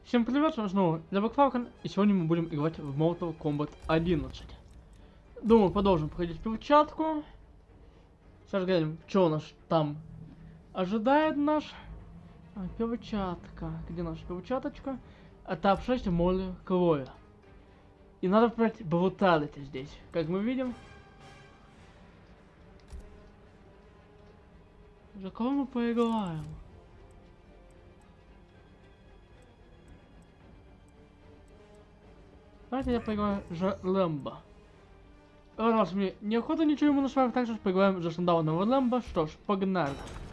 Всем привет, снова я Бэкфалкон, и сегодня мы будем играть в Mortal Kombat 11. Думаю, продолжим проходить перчатку. Сейчас глянем, что у нас там ожидает наш. Перчатка. Где наша перчаточка? Этап 6 моли крови. И надо брать бруталити здесь. Как мы видим. За кого мы поиграем? Давайте я поиграю за Лэмбо. Раз мне неохота ничего ему нашивать, так что поиграем за шандаунного Лэмбо. Что ж, погнали.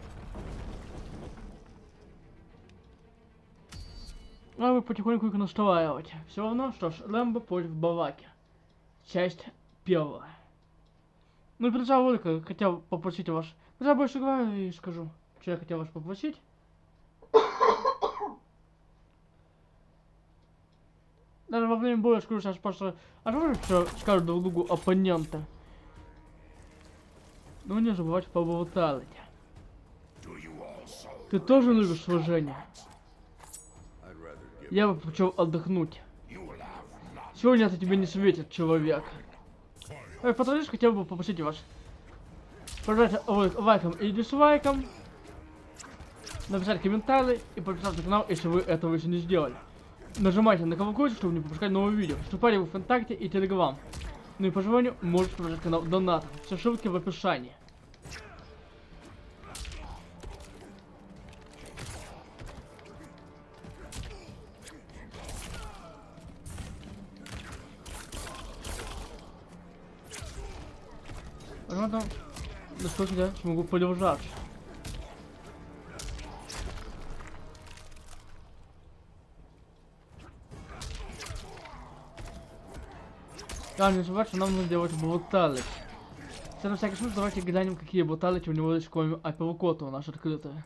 А вы потихоньку их настраивать. Все равно, что ж, Лэмбо против Бараки. Часть первая. Ну и перед роликом хотел попросить вас. Когда я больше играю и скажу, что я хотел вас попросить. Даже во время боя скажу сейчас просто. А что скажут друг другу оппоненты? Ну не забывайте по бруталити. Ты тоже любишь сражения? Я бы хотел отдохнуть. Сегодня это тебе не светит, человек. Патрониш, хотел бы попросить вас. Поддержать лайком и дизлайком. Написать комментарии и подписаться на канал, если вы этого еще не сделали. Нажимайте на колокольчик, чтобы не пропускать новые видео. Вступайте в ВКонтакте и Телеграм. Ну и по желанию можете поддержать канал донатом. Все ссылки в описании. Возможно, насколько я смогу продолжаться. Да, не забывайте, что нам нужно делать бруталити. Сейчас на всякий случай давайте глянем, какие бруталити у него есть, кроме апперкота у нас открытые.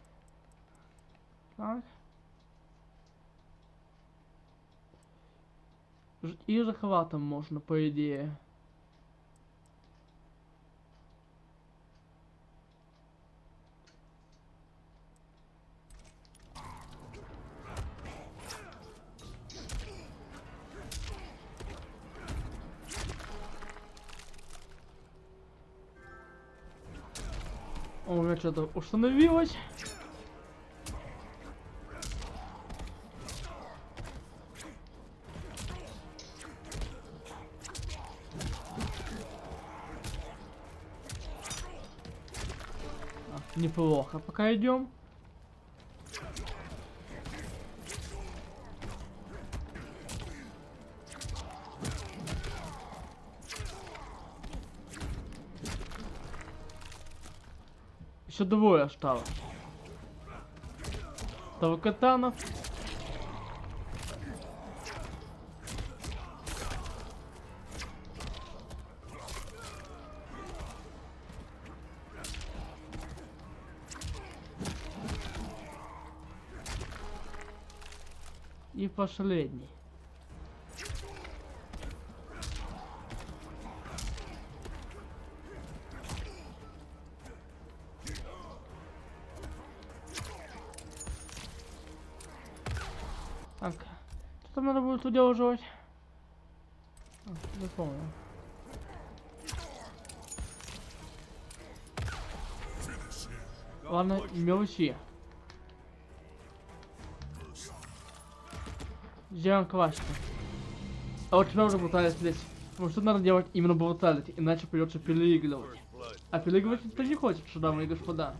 Так. И захватом можно, по идее. У меня что-то установилось. Неплохо, пока идем. Еще двое осталось. Того катана. И последний. Так, что там надо будет удерживать? Не помню. Ладно, мелочи. Сделаем классику. А вот тебя уже бруталити здесь. Потому что надо делать именно бруталити, иначе придется переигрывать. А переигрывать никто не хочет, что, дамы и господа.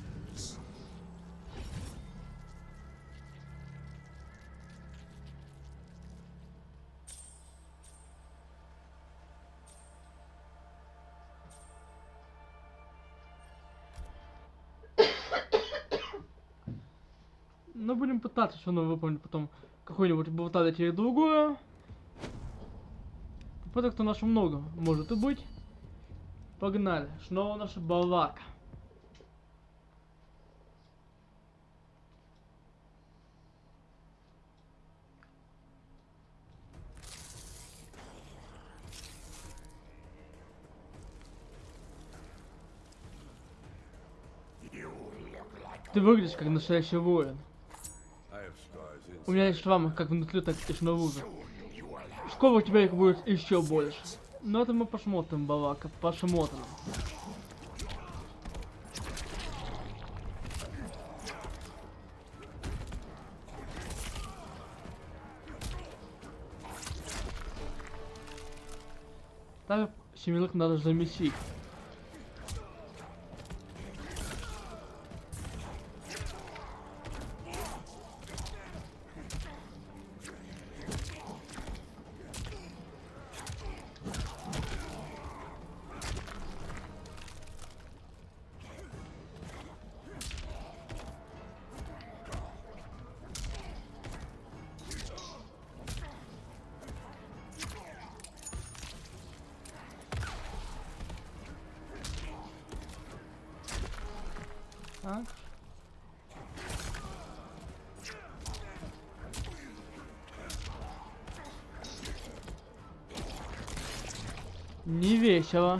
Но будем пытаться все равно выполнить потом какой-нибудь бруталити или другое. Попыток-то у нас много, может и быть. Погнали. Снова наша Барака. Ты выглядишь как настоящий воин. У меня есть шрамы как внутри, так и снаружи. Скоро у тебя их будет еще больше. Но это мы посмотрим, Балака, посмотрим. Так, семерых надо замесить. Так. Не весело.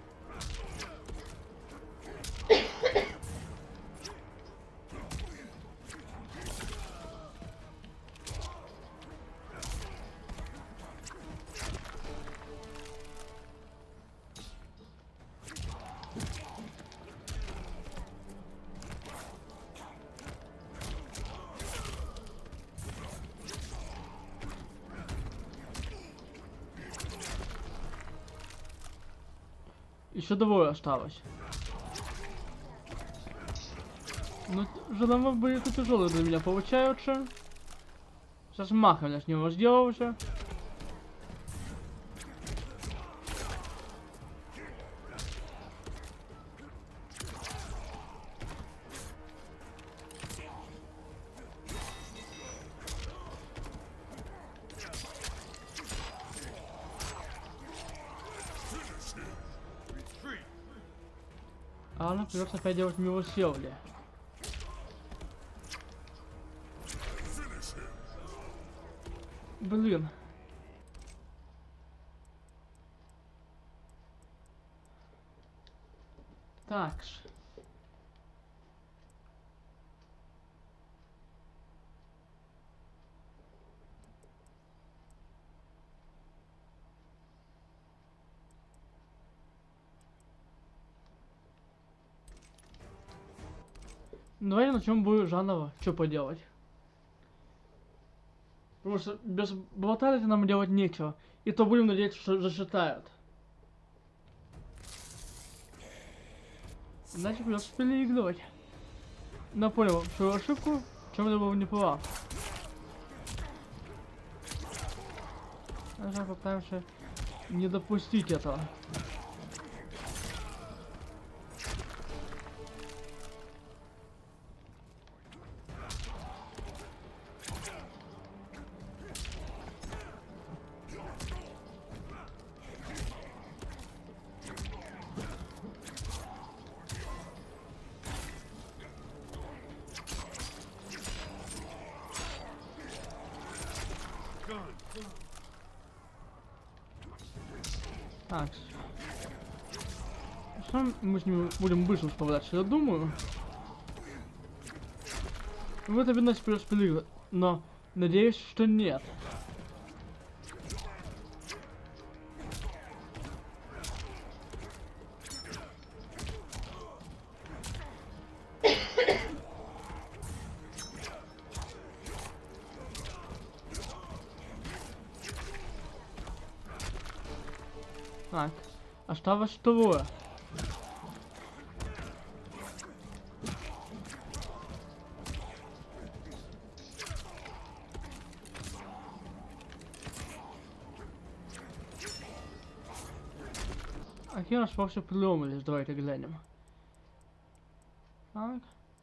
Еще двое осталось. Ну, жена будет тяжелый для меня получается. Сейчас махом я с него сделался. А нам придется опять делать милосердие. Блин. Так ж. Давай начнем бой заново. Что поделать? Потому что без болталити нам делать нечего. И то будем надеяться, что засчитают. Иначе придется переигрывать. Но понял свою ошибку, в чем я был не прав. Сейчас попытаемся не допустить этого. Так. Сам мы с ним будем быстро справляться, я думаю. В это видно придется, но надеюсь, что нет. Так, осталось второе. Aquí у нас вообще придумались, давайте глянем. Так.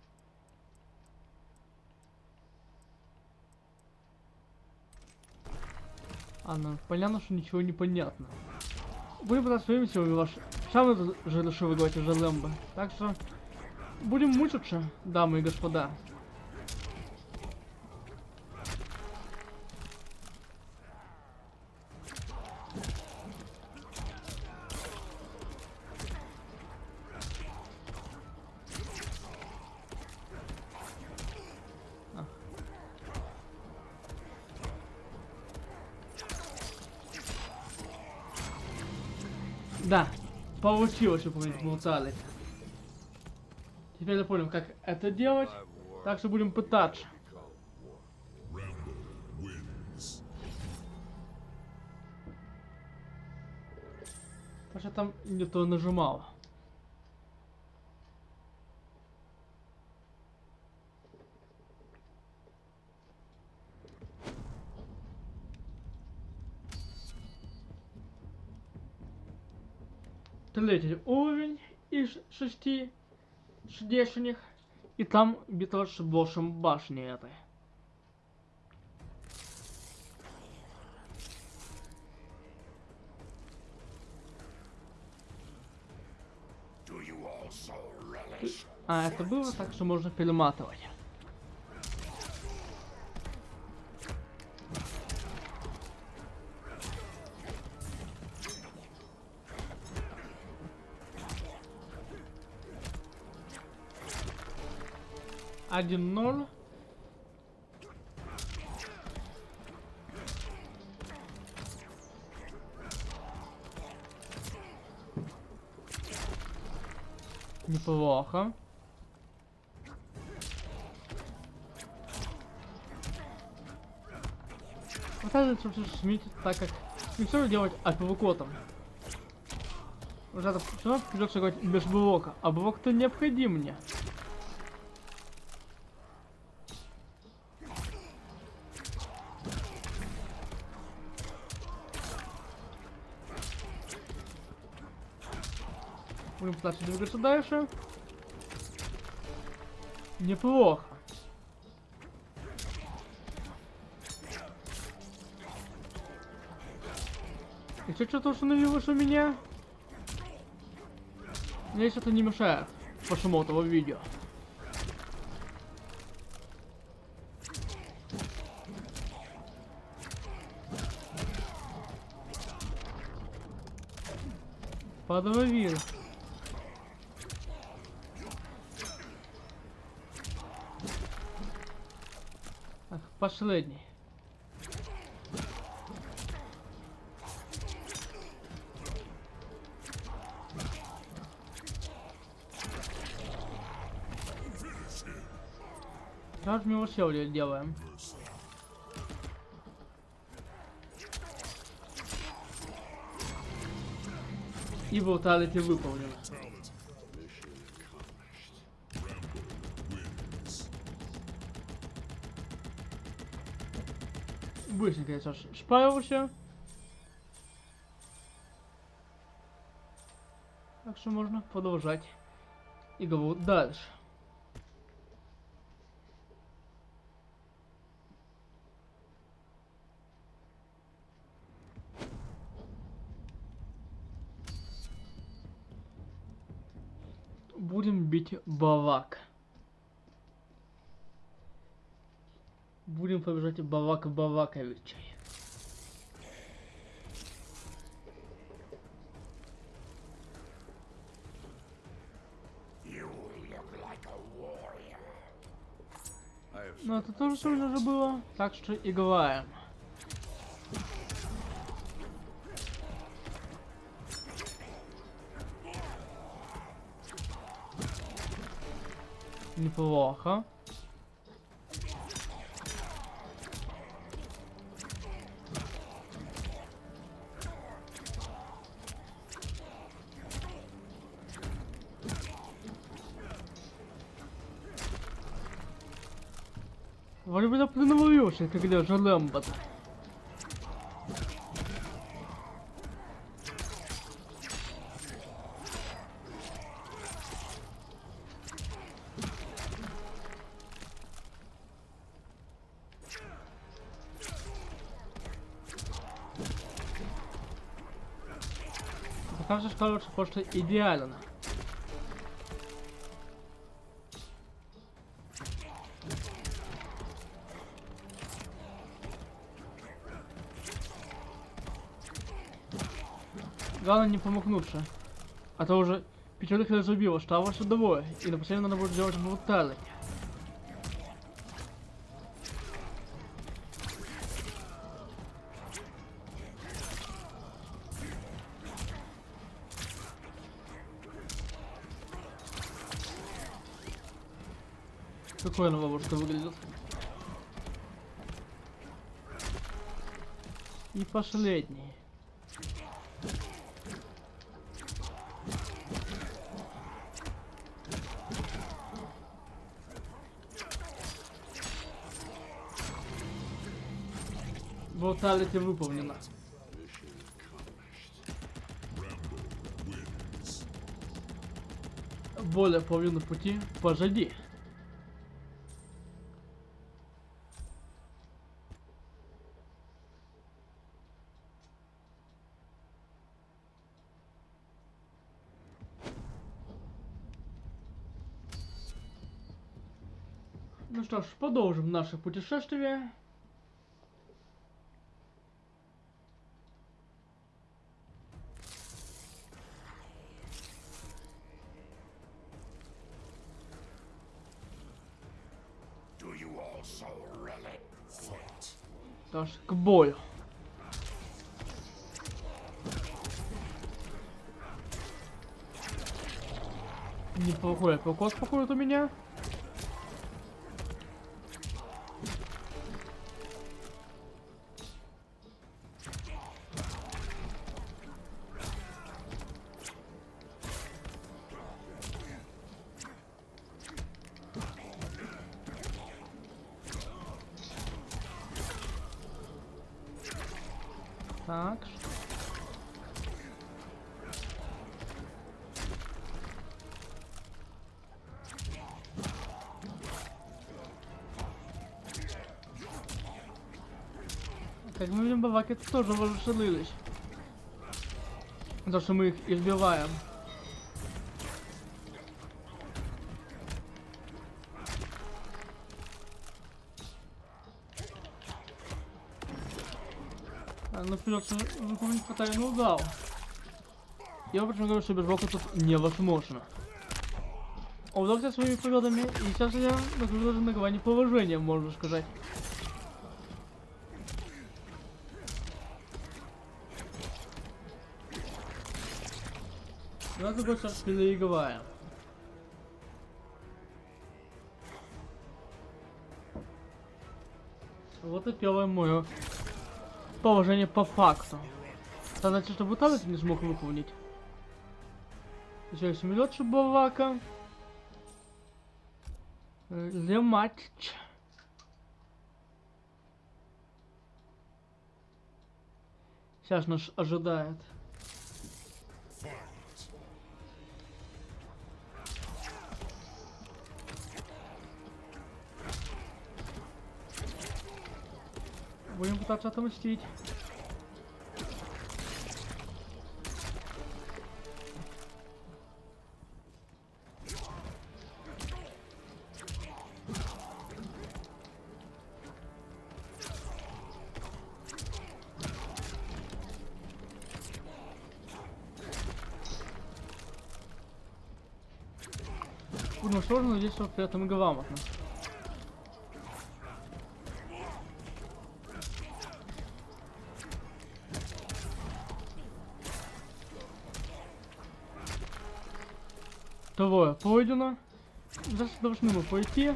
Ладно, понятно, что ничего не понятно. Будем пытаться своими силами ваш самый же решил выиграть из Лэмбо. Так что будем мучиться, дамы и господа. Да, получилось выполнить бруталити. Теперь я понял, как это делать, так что будем пытаться. Потому что там не то нажимал. Третий уровень из 6 шдешних. И там битва с боссом башни этой. А это было, так что можно перематывать. Один ноль. Неплохо. Оказывается, что сменить, так как не все делать апвокотом. Уже это все придется играть без блока, а блок-то необходим мне. Будем пытаться двигаться дальше. Неплохо. Еще что-то установилось у меня. Надеюсь, это не мешает просмотру видео. Подловил. Так, последний. Сейчас милосердие делаем. И бруталити выполнено. Быстренько я сейчас справился. Так что можно продолжать игру дальше. Будем бить Балак. Будем побежать Балак Балаковича. Но это тоже сложно же было, так что играем. Неплохо. Вроде бы я принавалился, когда же Лэмбот. Кажется, короче, просто идеально. Главное не помогнуться. А то уже пятерых разубило, осталось двое. И на последнем надо будет сделать бруталити. Прикольно бабушка выглядит. И последний. Бруталити выполнено. Более половины пути позади. Ну что ж, продолжим наше путешествие. Что ж, к бою. Неплохой прокол спокоит у меня. Так. Как мы видим, бабаки тоже вооружились. За что мы их избиваем. Ну придется выполнить фатальный удар. Я почему говорю, что без блока тут невозможно. А ударся своими природами, и сейчас я нахожусь на грани положения, можно сказать. Давай другой раз переиграем. Вот и первое мое положение по факту. Это значит, что бруталити не смог выполнить. Еще есть самолет Шибалака. Матч. Сейчас нас ожидает. Будем пытаться отомстить. Будем сложно, здесь вот при этом и грамотно. Второе пройдено. Сейчас должны мы пойти.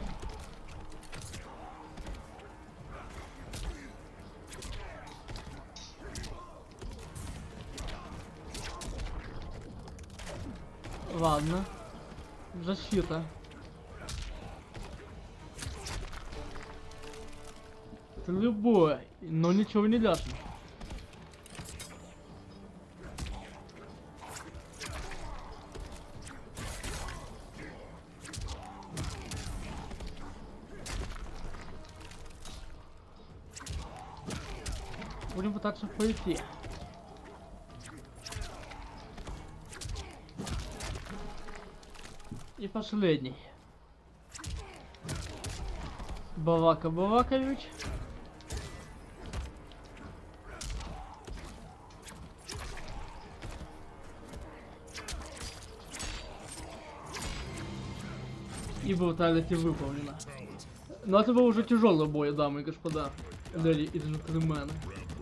Ладно. Защита. Это любое, но ничего не ляжет. Будем пытаться пройти. И последний. Балака Балакович. И бруталити выполнено. Но это был уже тяжелый бой, дамы и господа, леди и джентльмены.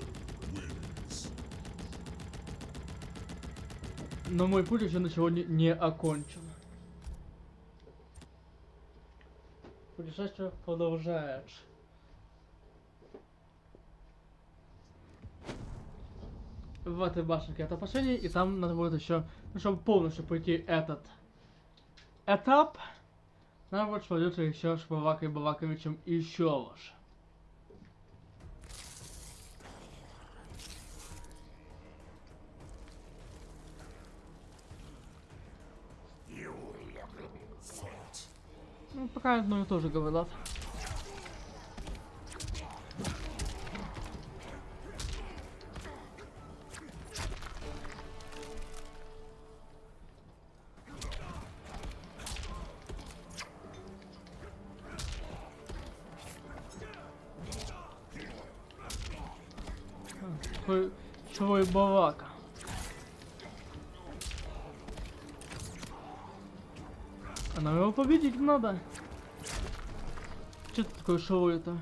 Но мой путь еще на сегодня не окончен. Путешествие продолжаешь. В этой башенке это последний, и там надо будет еще, ну, чтобы полностью пройти этот этап, надо будет смотреться еще с Бавакой Баваковичем еще лучше. Ну, пока одно и то же говорят. Свой Бавака. А нам его победить надо. Что это такое шоу это?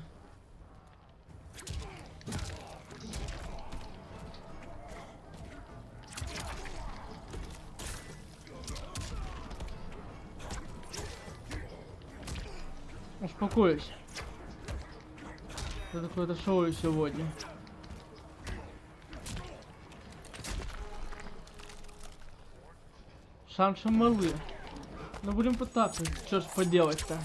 Успокойся. Это какое-то шоу сегодня. Шансы малы. Но будем пытаться, что ж поделать-то.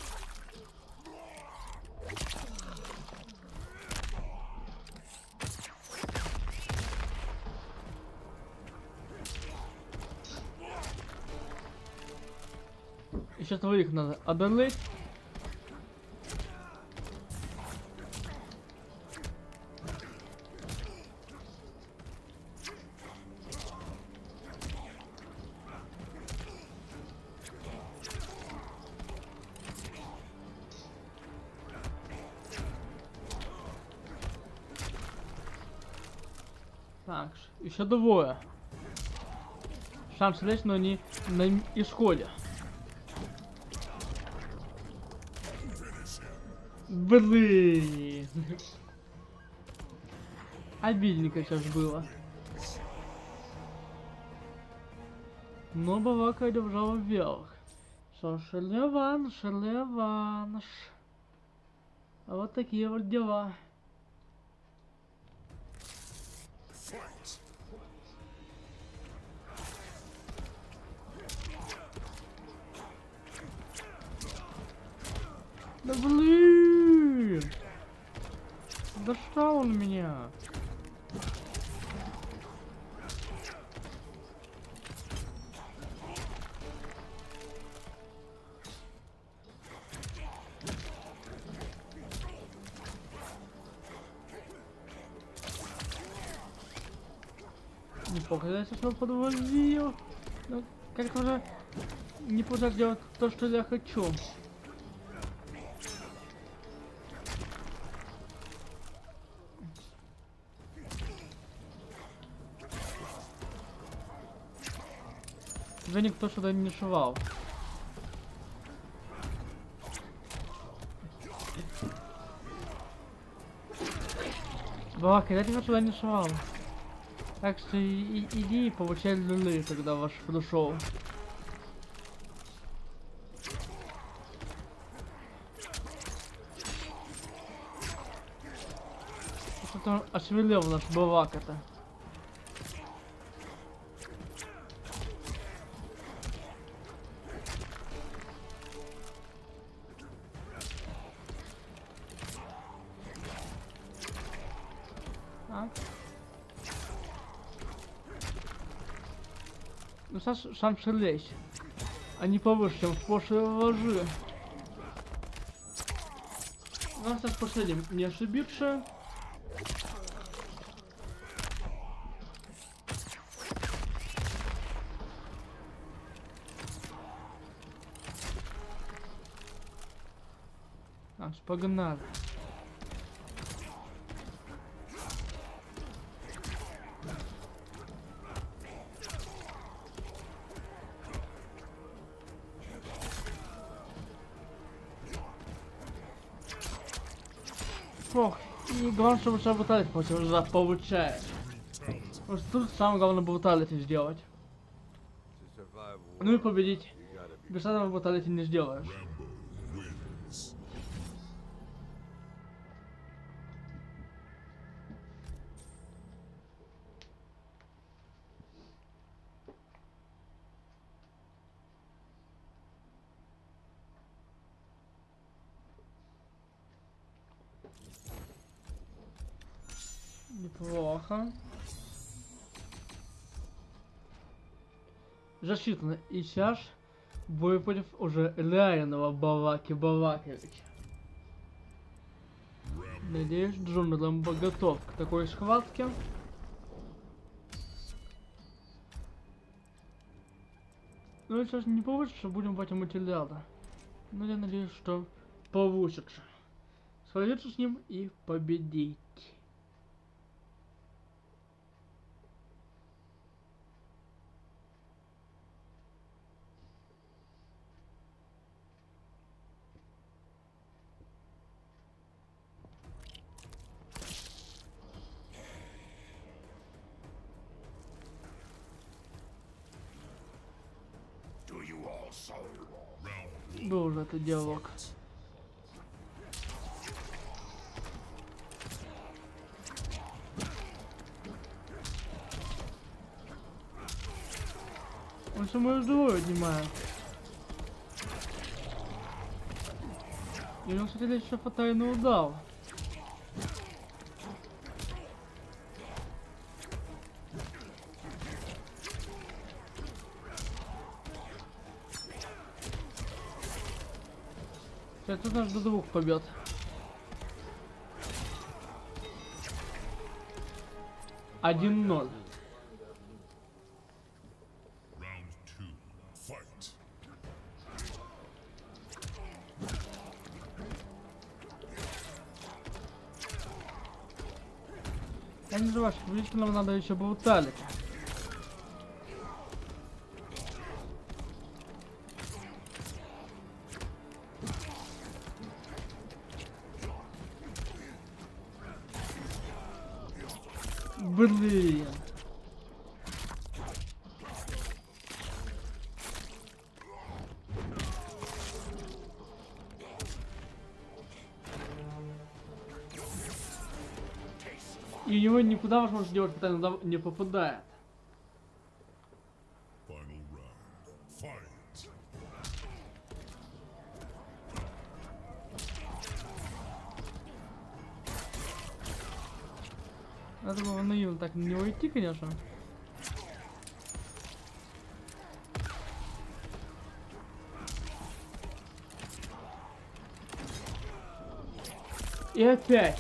Еще твоих надо одолеть. Так, еще двое. Шанс лечь, но не на исходе. Блин. Обидненько сейчас было. Но Бавака держала вверх. Что ж, реванш. А вот такие вот дела. Да блин! Да что он меня? Не показать, что подвозил. Но как-то уже не получается делать то, что я хочу. Уже никто сюда не шивал. Бавака, я тебя сюда не шивал. Так что иди и получай люлы, когда ваш пришел. Что-то освелел наш Бавака-то. Ну, сам лезь, а не повыше, чем в прошлые ложи. Нам сейчас последним не ошибиться. Погнали. Ох, и главное, чтобы сейчас бруталити получает. Потому что тут самое главное бруталити сделать. Ну и победить. Без этого бруталити не сделаешь. Неплохо. Засчитано. И сейчас бой против уже реального Балаки Балаковича. Надеюсь, Джон Рэмбо готов к такой схватке. Ну, сейчас не получится, будем брать материала. Но я надеюсь, что получится. Сразиться с ним и победить. Был уже этот диалог. Он все мою здоровье отнимает. И он, кстати, еще фатальный удар. Это наш до двух побед. Один 0. Я не знаю, что видите, нам надо еще бруталить. Блин. И у него никуда возможность делать постоянно не попадает. Надо было наивно так не уйти, конечно. И опять.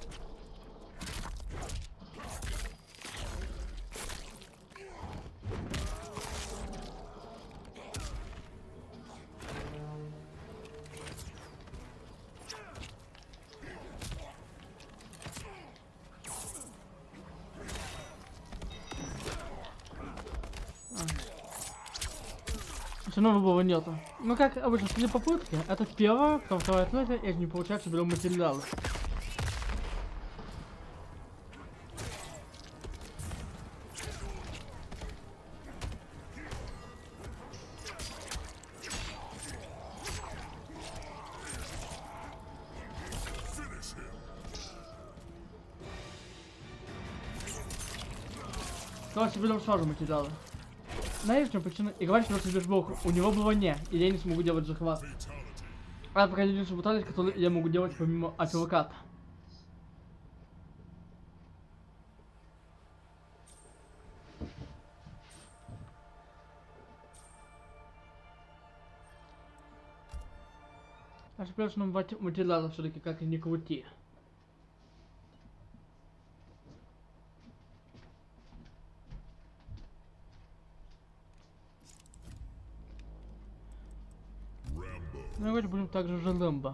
Нового было нету. Ну как обычно, при попытке, это первое, потом второе, третье, и не получается берем материалы. Давайте берем сразу материалы. Знаешь, в чем причина? Играть против бешблока. У него было не, и я не смогу делать захват. А это пока единственная брутальность, которую я могу делать помимо апперката. А теперь нам материалы все-таки как и не крути. Ну, давайте будем также же Рэмбо.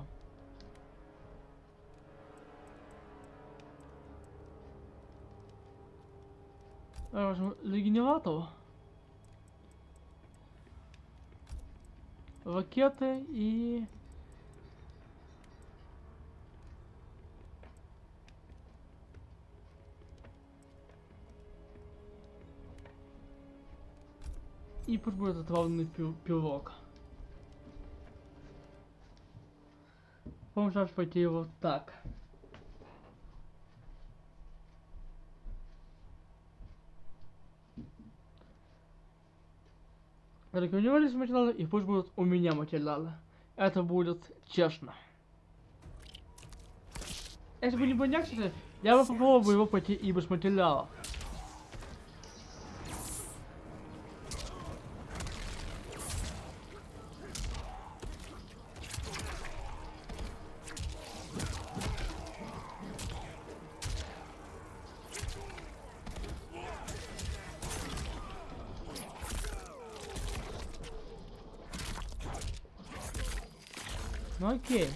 Возьму регенератор, ракеты и... И пусть будет отравленный пирог. По-моему, сейчас пойти вот так. Рекомендовались материалы, и пусть будут у меня материалы. Это будет честно. Если бы не баняк, я бы попробовал его пойти и без материалов. Ну окей.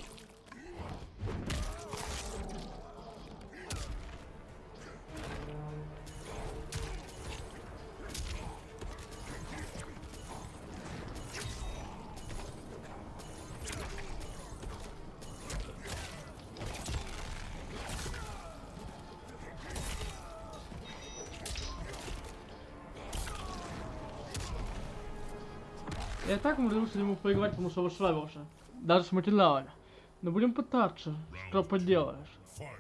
Я так умудрился ему проиграть, потому что расслабился. Даже с материалами. Но будем пытаться. Что поделаешь.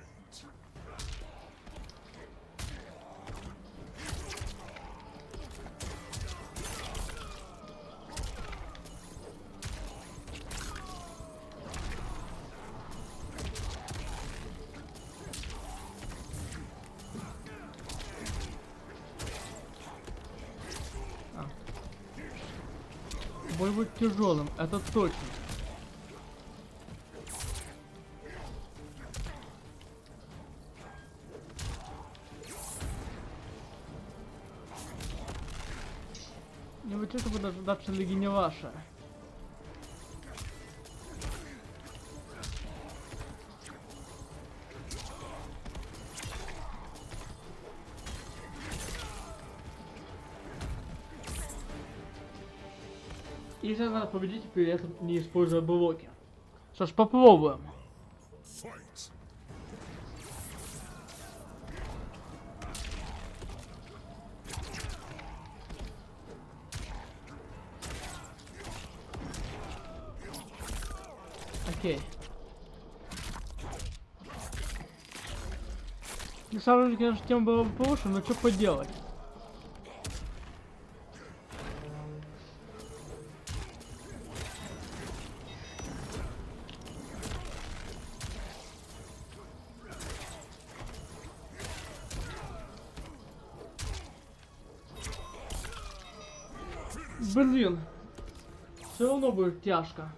Бой будет тяжелым, это точно. Не вы что бы дождаться лиги не ваша. И сейчас надо победить, при этом не используя блоки. Что ж, попробуем. Окей. На самом деле, конечно, тема была бы получше, но что поделать. Блин, все равно будет тяжко.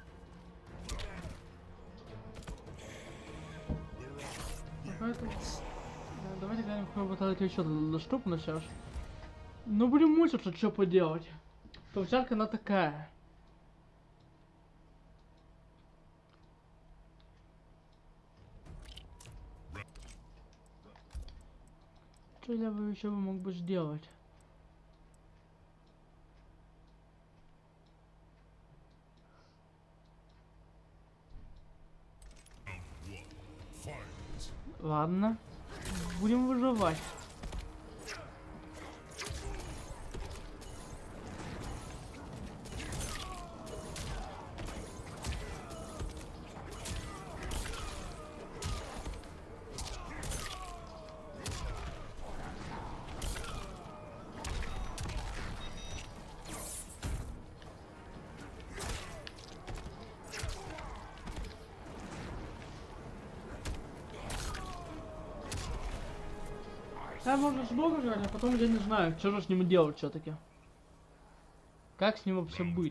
Поэтому... Да, давайте глянем, какой батарейка еще доступна сейчас. Ну будем мучиться, что поделать. Площадка она такая. Что я бы еще мог бы сделать? Ладно, будем выживать. Да, можно с Богом жрать, а потом я не знаю, что же с ним делать все-таки. Как с ним вообще быть?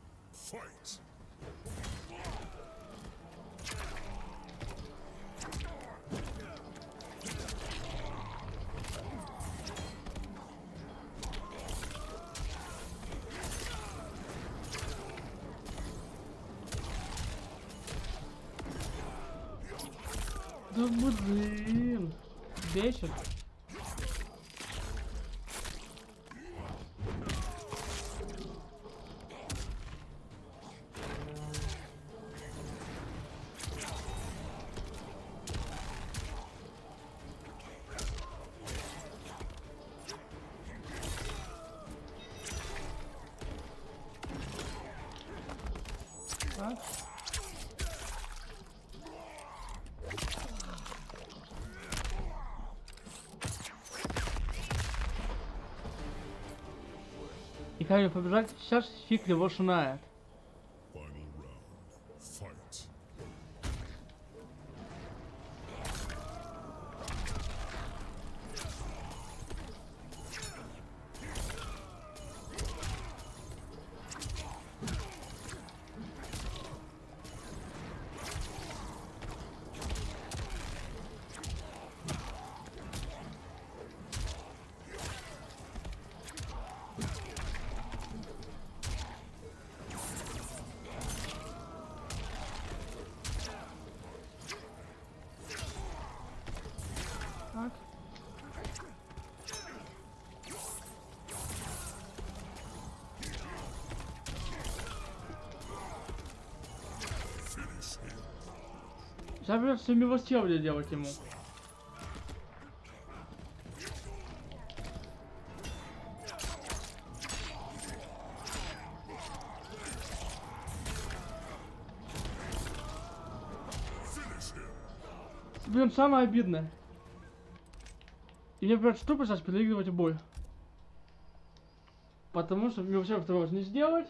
Да блин, бесит. Так. И как мне побежать? Сейчас фиг его шинает. Так. Сейчас придется милосердие делать ему. Блин, самое обидное. И мне придется тупо сейчас переигрывать бой. Потому что милосердие второго не сделать.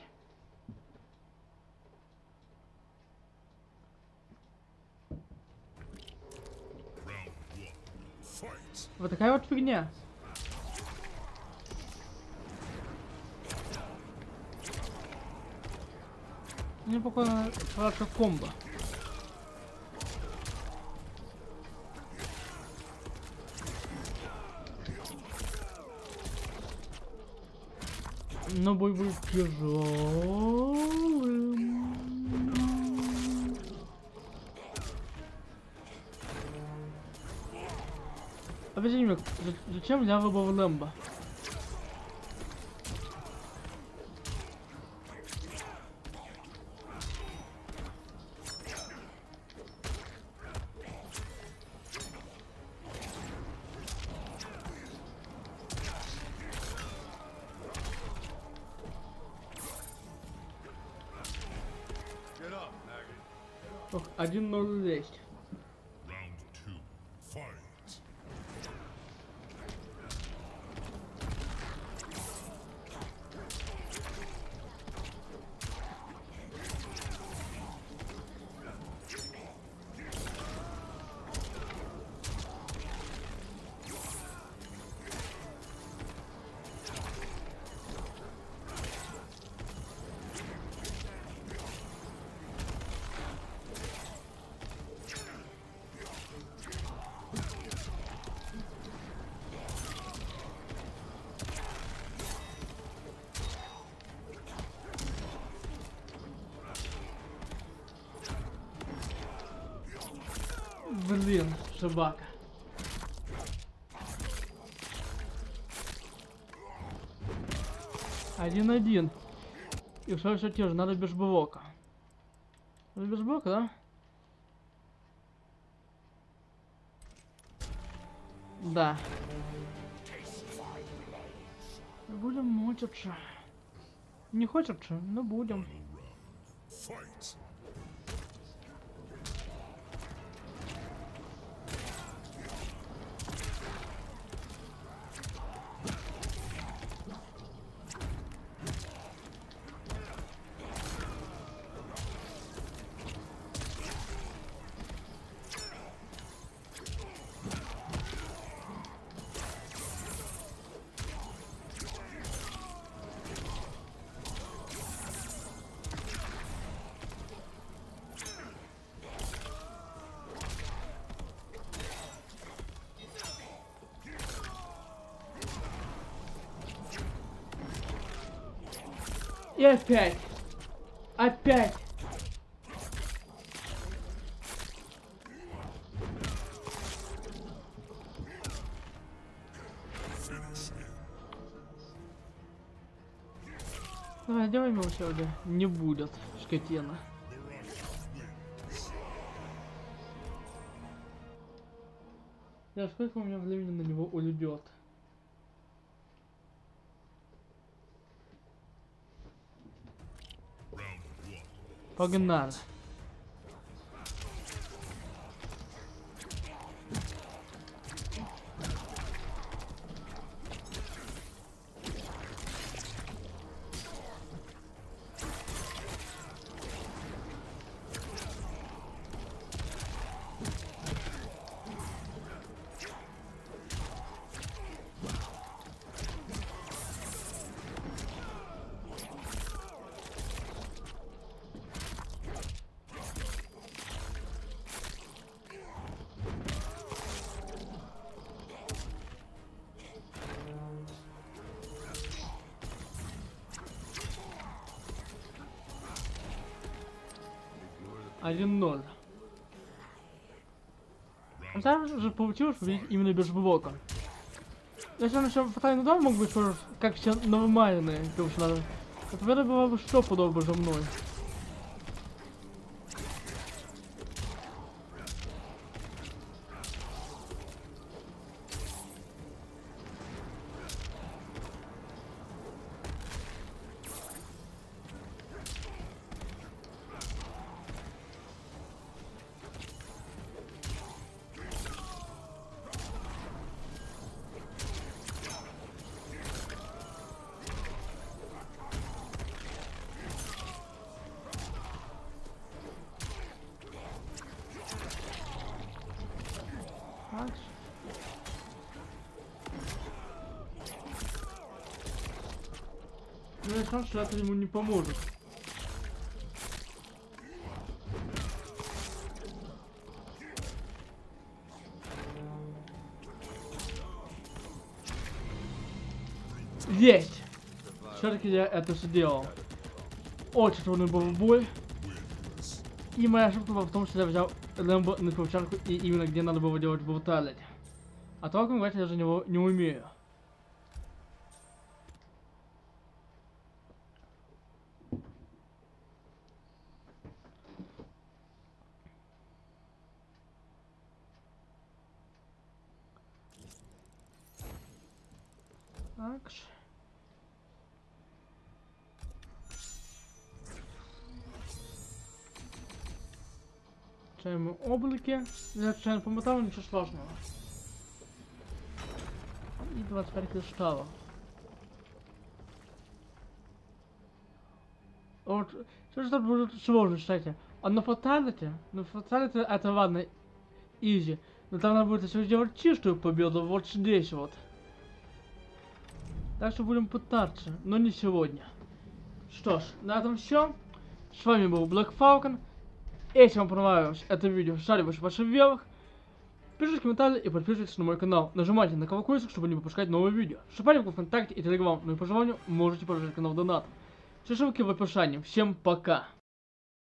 Вот такая вот фигня. Мне пока хорошо комбо. Но бой будет тяжелым. Объясни мне, зачем я выбрал Лэмбо? Ох, 1-0 есть. Блин, собака. Один. И все те же, надо без блока. Без блока, да? Да. Будем мучиться. Не хочется, но будем. И опять. Опять. Давай, делай его сегодня. Не будет, скотина. Да, сколько у меня времени на него уйдет? Погнали. Один 0. Там же получилось победить именно без блока. Если он еще фатальный удар мог быть, как все нормальные персонажи, то победа была бы что подобно за мной. Ну, я шанс, что это ему не поможет. Есть! Все-таки я это сделал. Очень трудный был бой. И моя ошибка была в том, что я взял Лэмбо на перчатку и именно где надо было делать бруталити. А толком играть я же не умею. Так. Включаем облаки. Включаем по мотаву, ничего сложного. И 25 кристаллов. Вот, что же там будет сложно, кстати. А на фаталити это ладно, изи. Но там надо будет если сделать чистую победу вот здесь вот. Так что будем пытаться, но не сегодня. Что ж, на этом все. С вами был Black Falcon. Если вам понравилось это видео, ставьте ваши вверх. Пишите комментарии и подписывайтесь на мой канал. Нажимайте на колокольчик, чтобы не выпускать новые видео. Вступайте в ВКонтакте и Телеграм. Ну и по желанию можете поддержать канал донатом. Все ссылки в описании. Всем пока.